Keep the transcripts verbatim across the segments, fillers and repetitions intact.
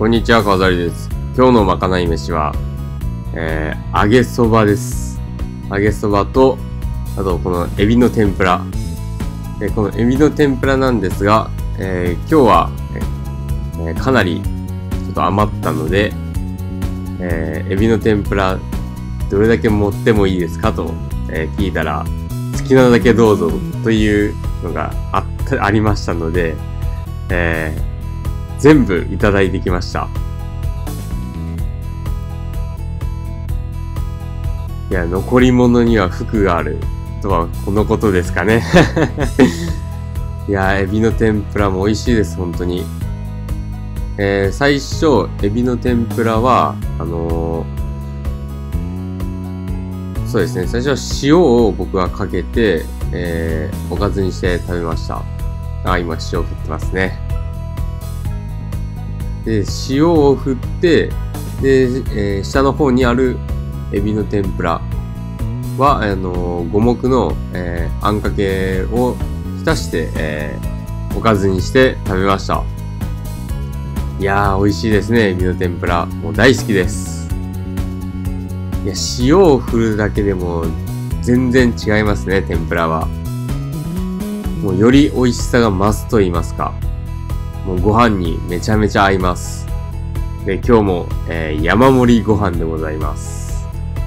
こんにちは、川崎です。今日のまかない飯は、えー、揚げそばです。揚げそばと、あとこのエビの天ぷら。えー、このエビの天ぷらなんですが、えー、今日は、えー、かなりちょっと余ったので、えー、エビの天ぷらどれだけ持ってもいいですかと、えー、聞いたら、好きなだけどうぞというのがあった、ありましたので、えー全部いただいてきました。いや、残り物には福があるとはこのことですかね。いや、エビの天ぷらも美味しいです、本当に。えー、最初、エビの天ぷらは、あのー、そうですね、最初は塩を僕はかけて、えー、おかずにして食べました。あ、今塩振ってますね。で、塩を振って、で、えー、下の方にあるエビの天ぷらは、あのー、五目の、えー、あんかけを浸して、えー、おかずにして食べました。いやー、美味しいですね、エビの天ぷら。もう大好きです。いや、塩を振るだけでも全然違いますね、天ぷらは。もうより美味しさが増すと言いますか。もうご飯にめちゃめちゃ合います。で、今日も、えー、山盛りご飯でございます。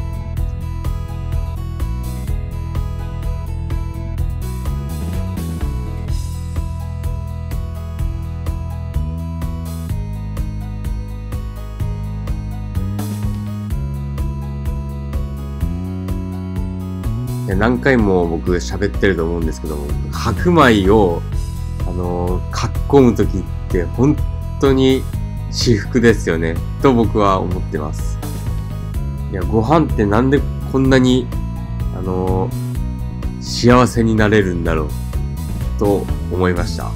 何回も僕喋ってると思うんですけども、白米をあのー、かっこむときって本当に至福ですよね、と僕は思ってます。いや、ご飯ってなんでこんなに、あのー、幸せになれるんだろう、と思いました。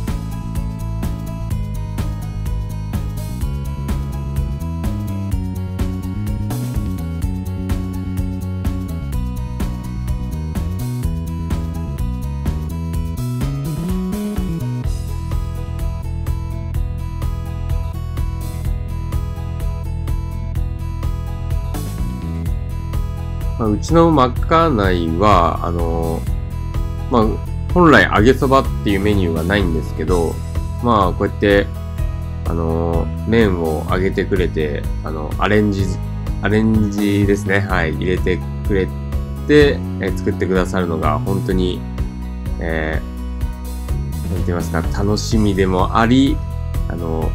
まあ、うちのまかないは、あのー、まあ、本来揚げそばっていうメニューはないんですけど、まあ、こうやって、あのー、麺を揚げてくれて、あの、アレンジ、アレンジですね。はい、入れてくれて、えー、作ってくださるのが、本当に、えー、なんて言いますか、楽しみでもあり、あの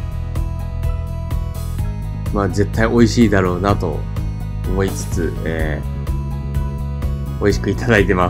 ー、まあ、絶対美味しいだろうなと思いつつ、えー、美味しくいただいてます。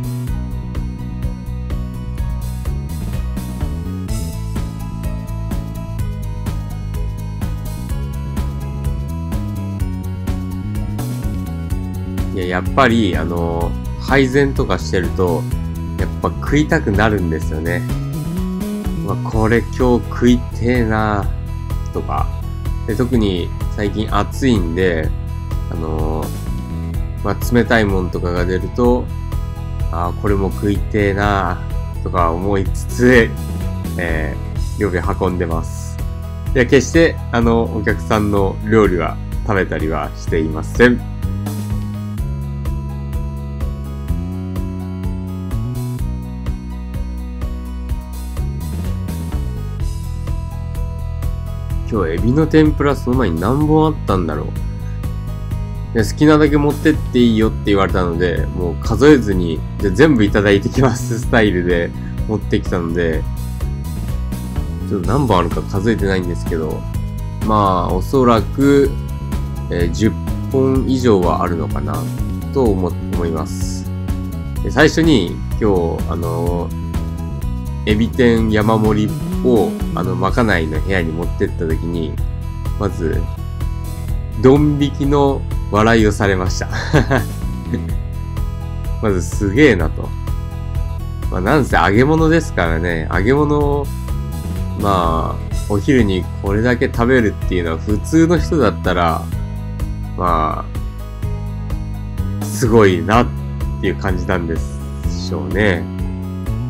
いや、やっぱり、あの、配膳とかしてると、やっぱ食いたくなるんですよね。まあ、これ今日食いてえなとか。で、特に最近暑いんで、あのー、まあ、冷たいもんとかが出ると、ああ、これも食いてえなとか思いつつ、えー、料理運んでます。いや、決して、あの、お客さんの料理は食べたりはしていません。今日、エビの天ぷらその前に何本あったんだろう。好きなだけ持ってっていいよって言われたので、もう数えずに、じゃ全部いただいてきますスタイルで持ってきたので、ちょっと何本あるか数えてないんですけど、まあ、おそらく、えー、じゅっぽん以上はあるのかな、と思、思います。で最初に、今日、あのー、エビ天山盛りを、あの、まかないの部屋に持ってった時に、まず、ドン引きの笑いをされました。まずすげえなと。まあなんせ揚げ物ですからね。揚げ物を、まあ、お昼にこれだけ食べるっていうのは普通の人だったら、まあ、すごいなっていう感じなんでしょうね。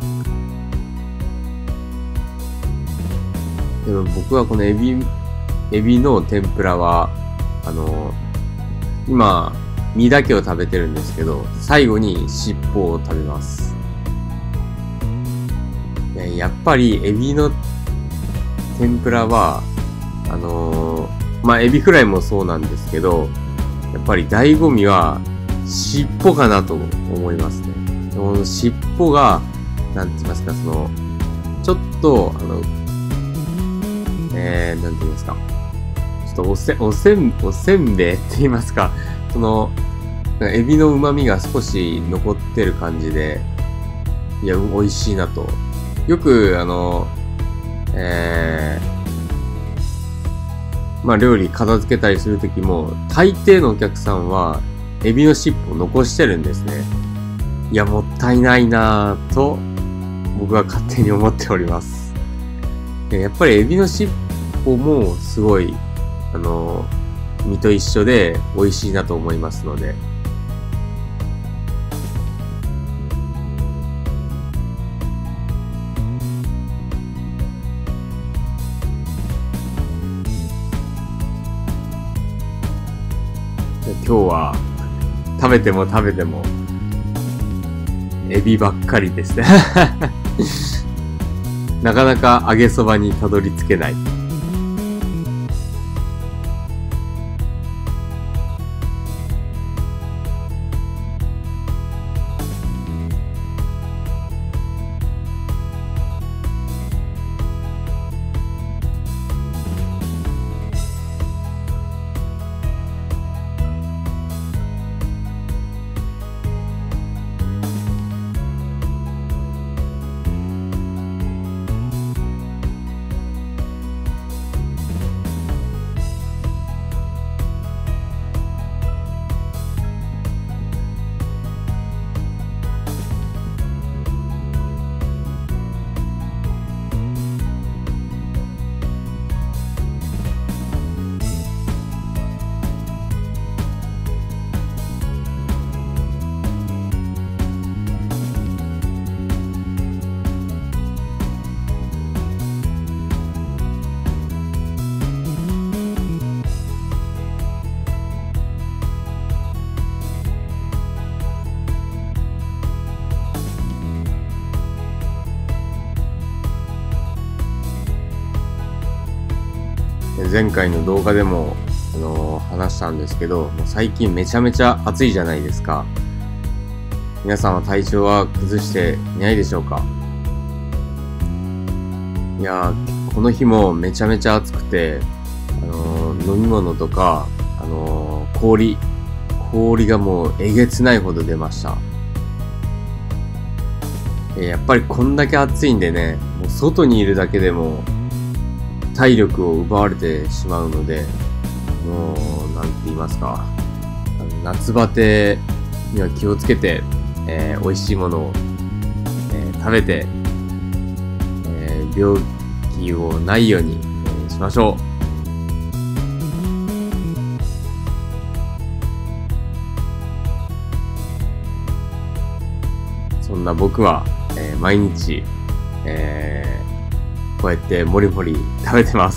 でも僕はこのエビ、 エビの天ぷらは、あの、今、身だけを食べてるんですけど、最後に尻尾を食べます。やっぱりエビの天ぷらは、あのー、まあ、エビフライもそうなんですけど、やっぱり醍醐味は尻尾かなと思いますね。この尻尾が、なんて言いますか、その、ちょっと、あの、えー、なんて言いますか。ちょっとおせ、おせん、おせんべいって言いますか。その、エビの旨味が少し残ってる感じで、いや、美味しいなと。よく、あの、えー、まあ、料理片付けたりするときも、大抵のお客さんは、エビの尻尾を残してるんですね。いや、もったいないなぁと、僕は勝手に思っております。やっぱりエビの尻尾もすごい、あの、身と一緒で美味しいなと思いますので。今日は食べても食べてもエビばっかりですね。なかなか揚げそばにたどり着けない。前回の動画でも、あのー、話したんですけど、もう最近めちゃめちゃ暑いじゃないですか。皆さんは体調は崩していないでしょうか？いやー、この日もめちゃめちゃ暑くて、あのー、飲み物とか、あのー、氷、氷がもうえげつないほど出ました。やっぱりこんだけ暑いんでね、もう外にいるだけでも、体力を奪われてしまうので、もう、なんて言いますか。あの夏バテには気をつけて、えー、美味しいものを、えー、食べて、えー、病気をないように、えー、しましょう。そんな僕は、えー、毎日、えーこうやってもりもり食べてます。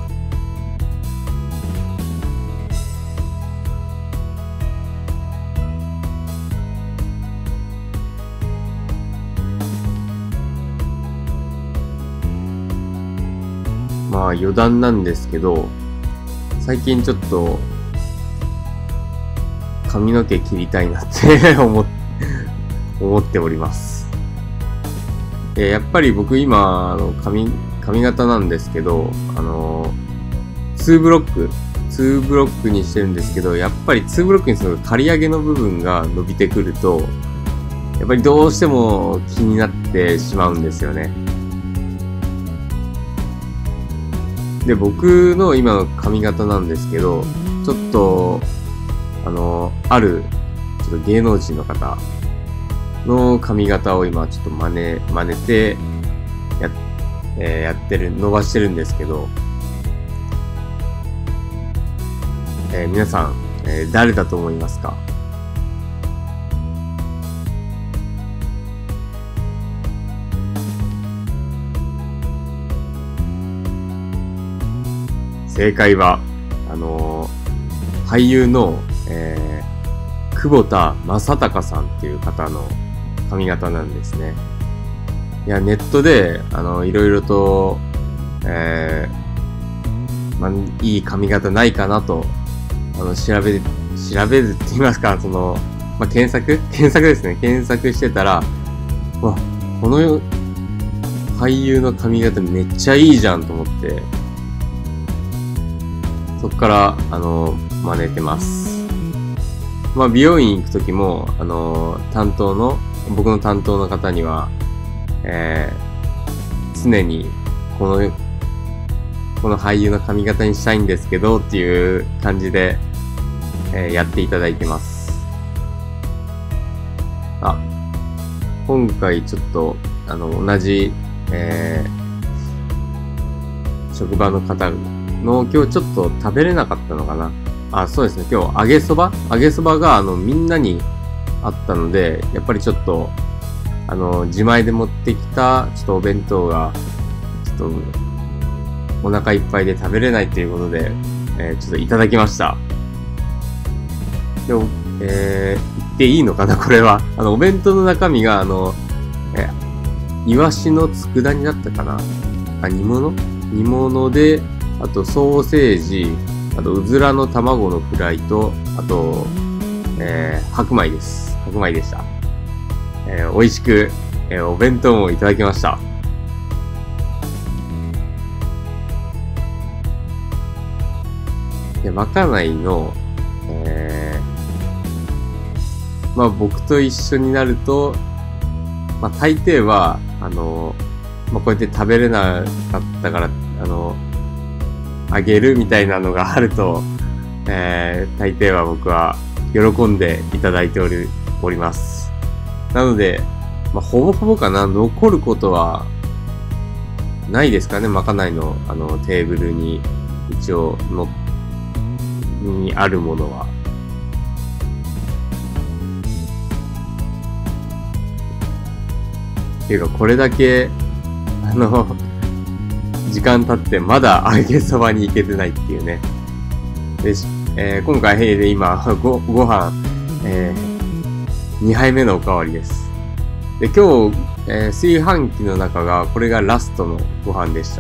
まあ余談なんですけど、最近ちょっと髪の毛切りたいなって思思っております。やっぱり僕今、あの、髪、髪型なんですけど、あの、ツーブロック、ツーブロックにしてるんですけど、やっぱりツーブロックにすると刈り上げの部分が伸びてくると、やっぱりどうしても気になってしまうんですよね。で、僕の今の髪型なんですけど、ちょっと、あの、ある、ちょっと芸能人の方、の髪型を今ちょっと真似、真似てや、えー、やってる、伸ばしてるんですけど、えー、皆さん、えー、誰だと思いますか？正正解は、あのー、俳優の、えー、久保田正孝さんっていう方の髪型なんですね。いや、ネットで、あの、いろいろと、えー、まあ、いい髪型ないかなと、あの、調べ、調べるって言いますか、その、まあ、検索検索ですね。検索してたら、わ、この俳優の髪型めっちゃいいじゃんと思って、そっから、あの、真似てます。まあ、美容院行くときも、あの、担当の、僕の担当の方には、えー、常に、この、この俳優の髪型にしたいんですけど、っていう感じで、えー、やっていただいてます。あ、今回ちょっと、あの、同じ、えー、職場の方の、今日ちょっと食べれなかったのかな。あ、そうですね。今日揚げそば揚げそばが、あの、みんなにあったので、やっぱりちょっと、あの、自前で持ってきた、ちょっとお弁当が、ちょっと、お腹いっぱいで食べれないということで、えー、ちょっといただきました。でも、えー、言っていいのかなこれは。あの、お弁当の中身が、あの、えー、イワシの佃煮だったかなあ、煮物煮物で、あと、ソーセージ、あと、うずらの卵のフライと、あと、えー、白米です。白米でした。えー、美味しく、えー、お弁当もいただきました。で、まかないの、えー、まあ僕と一緒になると、まあ大抵は、あの、まあこうやって食べれなかったから、あの、あげるみたいなのがあると、えー、大抵は僕は喜んでいただいており、おります。なので、まあほぼほぼかな、残ることはないですかね、まかないの、あの、テーブルに一応の、にあるものは。っていうか、これだけ、あの、時間経ってまだ揚げそばに行けてないっていうね。で、えー、今回、で今、ご、ご飯、えー、にはいめのおかわりです。で、今日、えー、炊飯器の中が、これがラストのご飯でした。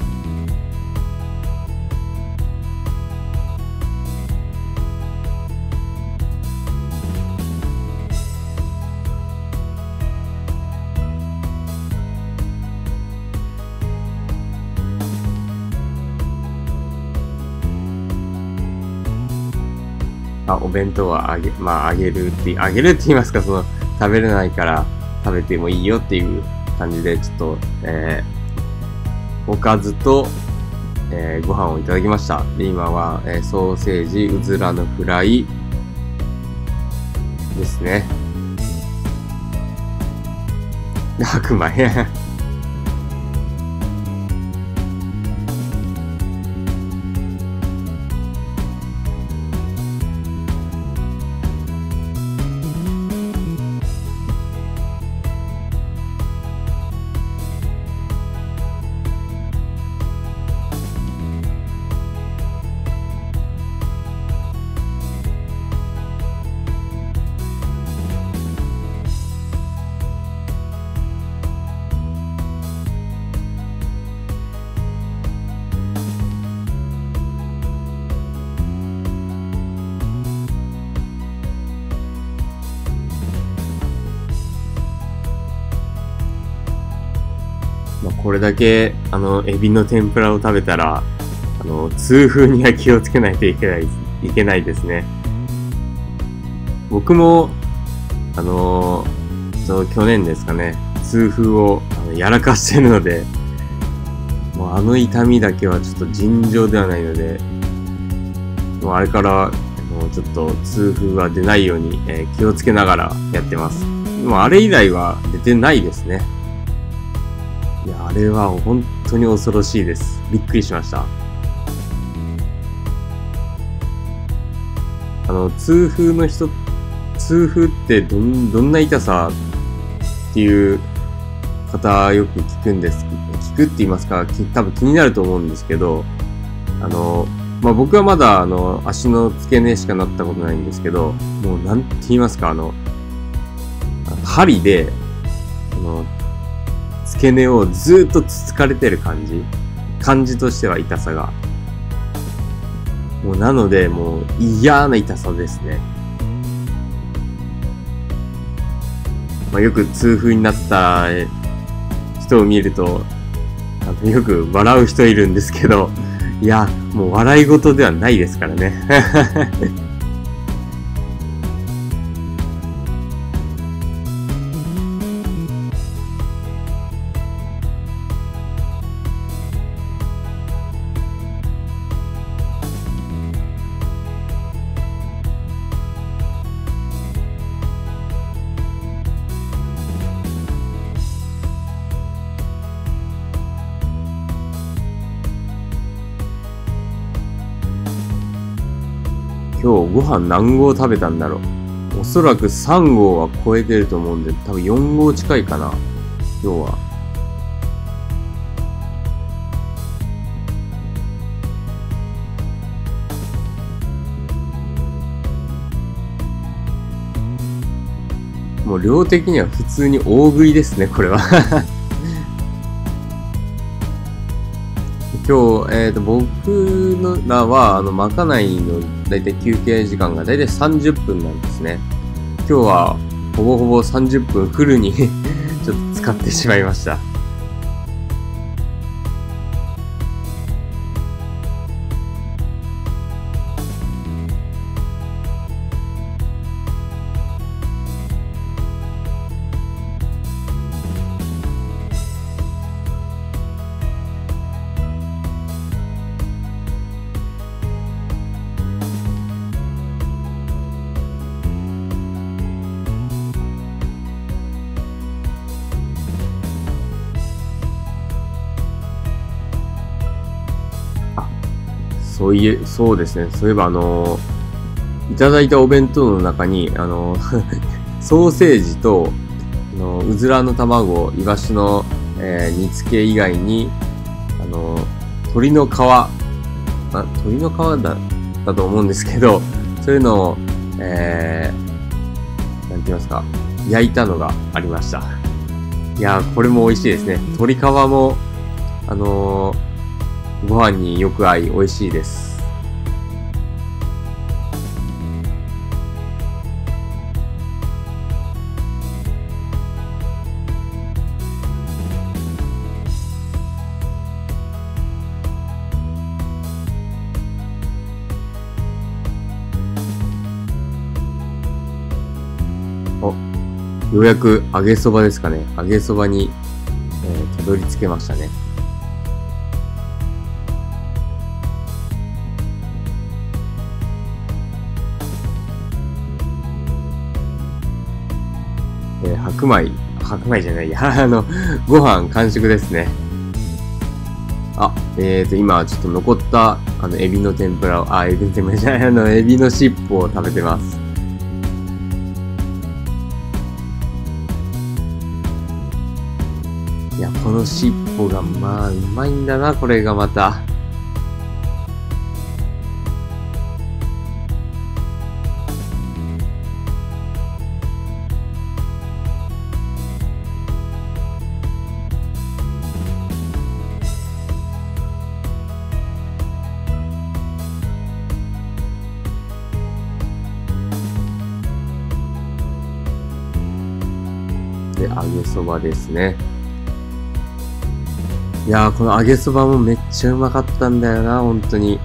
あ、お弁当はあげ、まあ、あげるって、あげるって言いますか、その、食べれないから食べてもいいよっていう感じで、ちょっと、えー、おかずと、えー、ご飯をいただきました。で、今は、えー、ソーセージ、うずらのフライ、ですね。白米。まあ、これだけ、あの、エビの天ぷらを食べたら、あの、痛風には気をつけないといけない、いけないですね。僕も、あの、その去年ですかね、痛風をあのやらかしてるので、もうあの痛みだけはちょっと尋常ではないので、もうあれから、もうちょっと痛風は出ないように、えー、気をつけながらやってます。でもあれ以来は出てないですね。いや、あれは本当に恐ろしいです。びっくりしました。あの、痛風の人、痛風ってどん、どんな痛さっていう方よく聞くんです。聞くって言いますか、多分気になると思うんですけど、 あの、まあ、僕はまだ、あの、足の付け根しかなったことないんですけど、もう、なんて言いますか、あの、針で、あの、付け根をずーっとつつかれてる感じ。感じとしては痛さが。もう、なので、もう、嫌な痛さですね。まあ、よく痛風になった人を見ると、あのよく笑う人いるんですけど、いや、もう笑い事ではないですからね。今日ご飯何合食べたんだろう。おそらくさん合は超えてると思うんで、多分よん合近いかな。今日は。もう量的には普通に大食いですね、これは。今日、えっと、僕のらは、あの、まかないのだいたい休憩時間がだいたいさんじゅっぷんなんですね。今日は、ほぼほぼさんじゅっぷんフルにちょっと使ってしまいました。そういえ、そうですね。そういえばあのー、いただいたお弁当の中に、あのー、ソーセージと、あのー、うずらの卵、イワシの、えー、煮付け以外に、あのー、鶏の皮、あ、鶏の皮だったと思うんですけど、そういうのを、えー、なんて言いますか、焼いたのがありました。いやー、これも美味しいですね。鶏皮も、あのー、ご飯によく合い美味しいです。お、ようやく揚げそばですかね。揚げそばに、えー、たどり着けましたね。えー、白米、白米じゃないや、あの、ご飯完食ですね。あ、えーと、今ちょっと残った、あの、エビの天ぷらを、あ、エビの天ぷらじゃない、あの、エビの尻尾を食べてます。いや、この尻尾が、まあ、うまいんだな、これがまた。で、揚げそばですね。いやー、この揚げそばもめっちゃうまかったんだよな、本当に。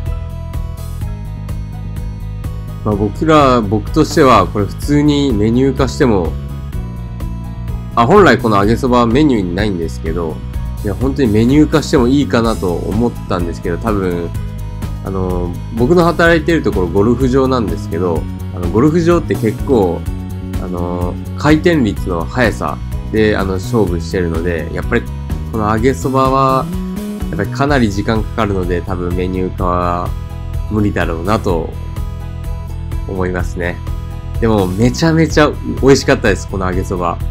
まあ僕ら、僕としては、これ普通にメニュー化しても、あ、本来この揚げそばはメニューにないんですけど、いや、本当にメニュー化してもいいかなと思ったんですけど、多分、あの、僕の働いてるところゴルフ場なんですけど、あの、ゴルフ場って結構、あの、回転率の速さで、あの、勝負してるので、やっぱり、この揚げそばは、やっぱりかなり時間かかるので、多分メニュー化は無理だろうなと思いますね。でも、めちゃめちゃ美味しかったです、この揚げそば。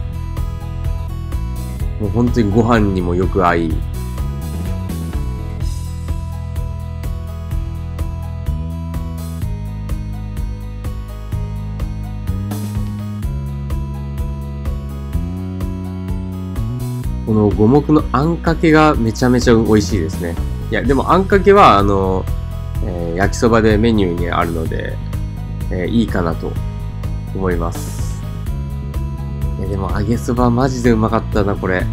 もう本当にご飯にもよく合い、 この五目のあんかけがめちゃめちゃ美味しいですね。いや、でもあんかけは、あの、えー、焼きそばでメニューにあるので、えー、いいかなと思います。いや、でも揚げそばマジでうまかったな、これ。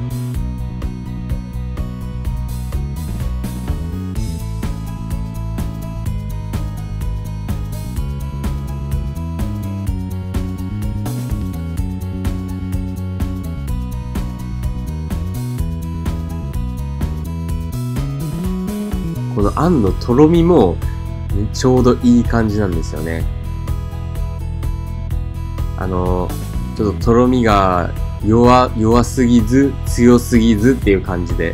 このあんのとろみもちょうどいい感じなんですよね。あの、ちょっととろみが弱、弱すぎず、強すぎずっていう感じで。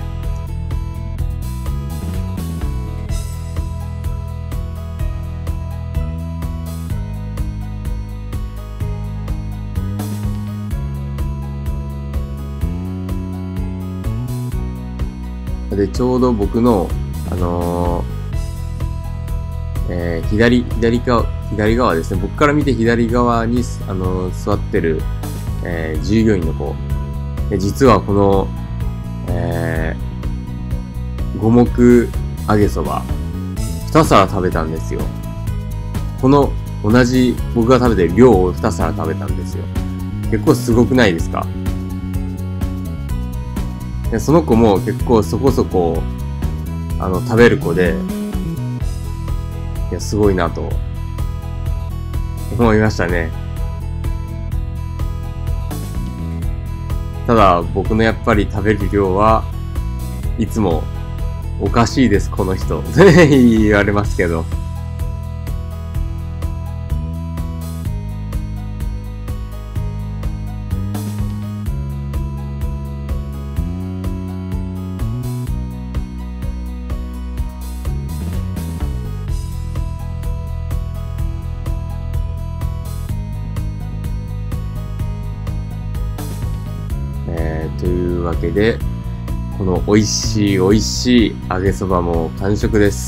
で、ちょうど僕のあのー、えー、左、左側、左側ですね。僕から見て左側に、あのー、座ってる、えー、従業員の子。実はこの、えー、五目揚げそば、二皿食べたんですよ。この、同じ僕が食べてる量を二皿食べたんですよ。結構すごくないですか？でその子も結構そこそこ、あの、食べる子で、いや、すごいなと、思いましたね。ただ、僕のやっぱり食べる量はいつもおかしいです、この人。言われますけど。というわけで、この美味しい美味しい揚げそばも完食です。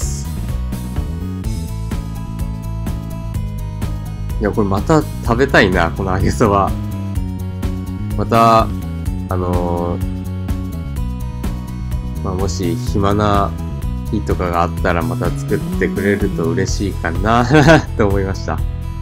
いや、これまた食べたいな、この揚げそば。また、あのー、まあ、もし暇な日とかがあったらまた作ってくれると嬉しいかな、と思いました。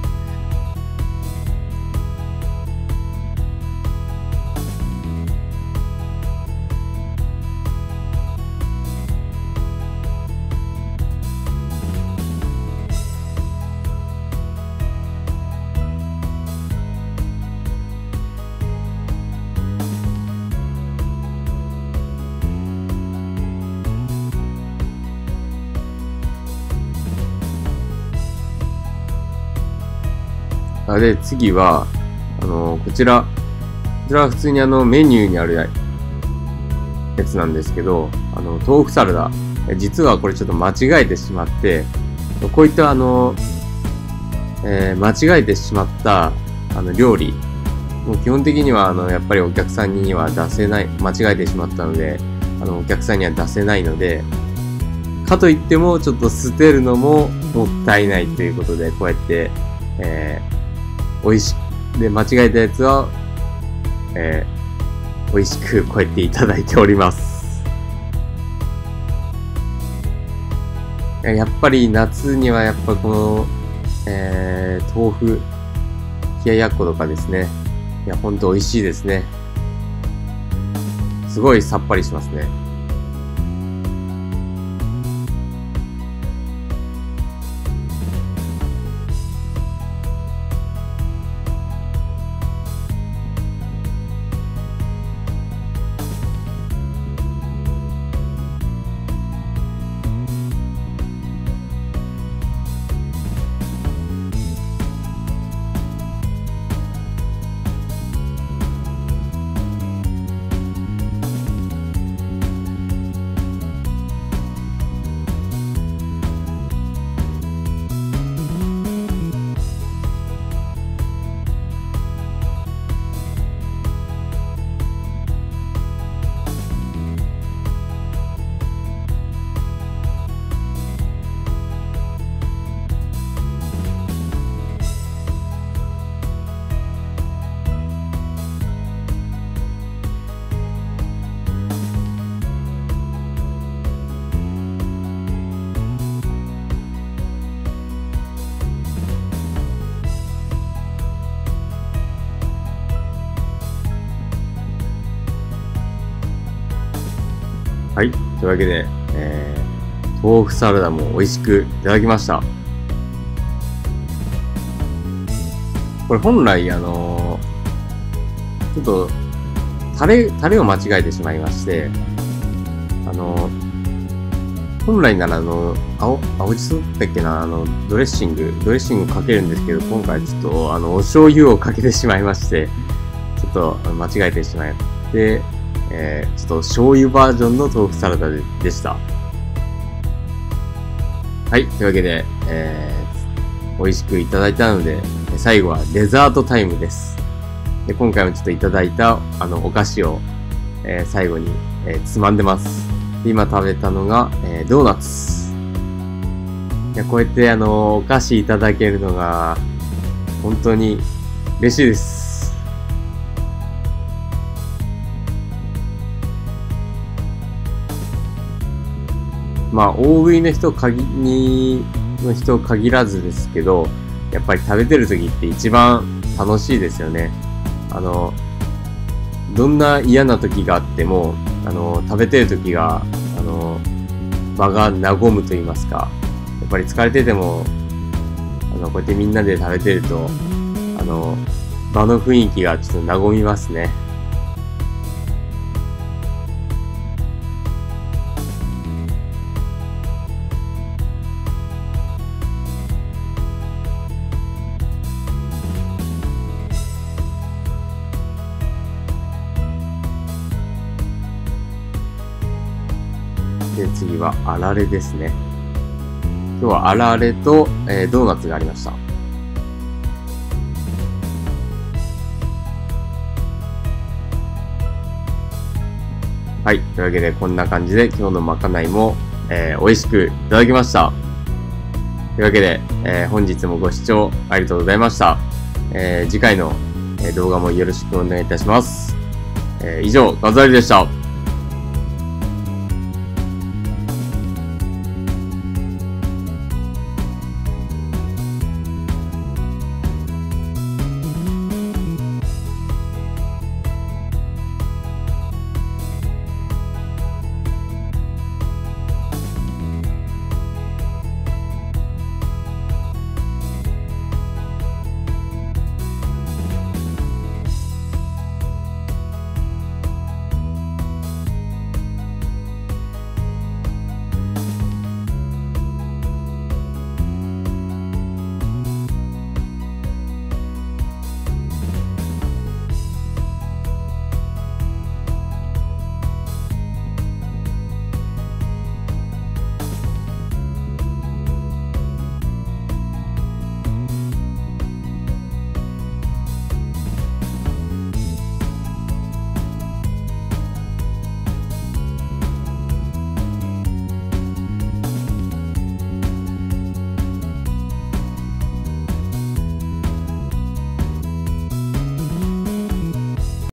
で、次は、あの、こちら、こちらは普通にあの、メニューにあるやつなんですけど、あの、豆腐サラダ。実はこれちょっと間違えてしまって、こういったあの、えー、間違えてしまった、あの、料理。もう基本的には、あの、やっぱりお客さんには出せない、間違えてしまったので、あの、お客さんには出せないので、かといっても、ちょっと捨てるのももったいないということで、こうやって、えー、美味しく、で、間違えたやつは、えー、美味しくこうやっていただいております。やっぱり夏にはやっぱこの、えー、豆腐、冷ややっことかですね。いや、ほんと美味しいですね。すごいさっぱりしますね。 はい。というわけで、えー、豆腐サラダも美味しくいただきました。これ本来、あのー、ちょっと、タレ、タレを間違えてしまいまして、あのー、本来ならあの、青、青じそだったっけな、あの、ドレッシング、ドレッシングかけるんですけど、今回ちょっと、あの、お醤油をかけてしまいまして、ちょっと間違えてしまいまして、えー、ちょっと醤油バージョンの豆腐サラダ で, でした。はい。というわけで、えー、美味しくいただいたので、最後はデザートタイムです。で、今回もちょっといただいた、あの、お菓子を、えー、最後に、えー、つまんでます。で、今食べたのが、えー、ドーナツ。いや、こうやって、あの、お菓子いただけるのが、本当に嬉しいです。まあ、大食いの人限り、の人限らずですけど、やっぱり食べてる時って一番楽しいですよね。あの、どんな嫌な時があっても、あの、食べてる時が、あの、場が和むと言いますか、やっぱり疲れてても、あの、こうやってみんなで食べてると、あの、場の雰囲気がちょっと和みますね。で、次はあられですね。今日はあられと、えー、ドーナツがありました。はい。というわけで、こんな感じで今日のまかないも、えー、美味しくいただきました。というわけで、えー、本日もご視聴ありがとうございました。えー、次回の、えー、動画もよろしくお願いいたします。えー、以上、ガズアリでした。